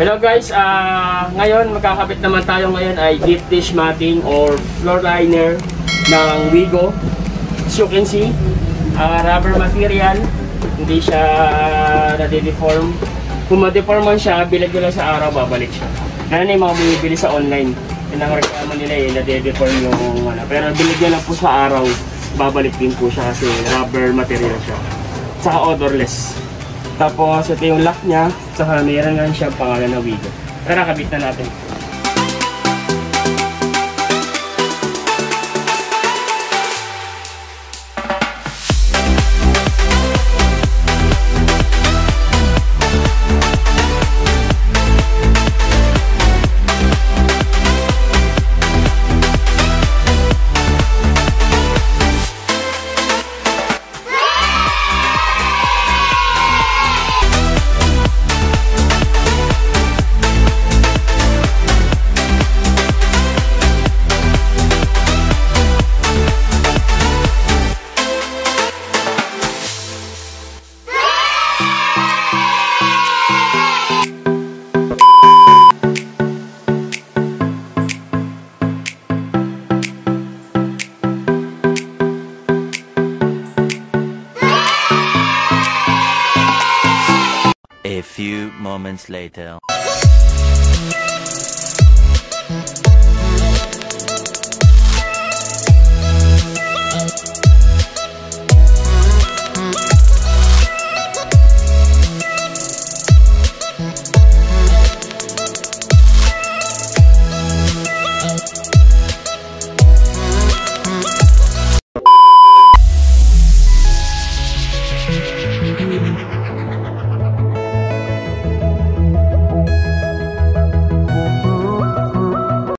Hello guys, ngayon magkakabit naman tayo ngayon ay deep dish matting or floor liner ng Wigo. As you can see, rubber material, hindi siya nade-deform. Kung ma-deform man siya, bilad nyo lang sa araw, babalik siya. Ganun yung mga bumibili sa online. Yan ang reklamo nila eh, nade-deform yung ano. Pero bilad nyo lang po sa araw, babalik din po siya kasi rubber material siya. Tsaka odorless. Tapos ito yung lock niya, saka mayroon nga siya pangalan na wigo. Tara, kabit na natin. A few moments later.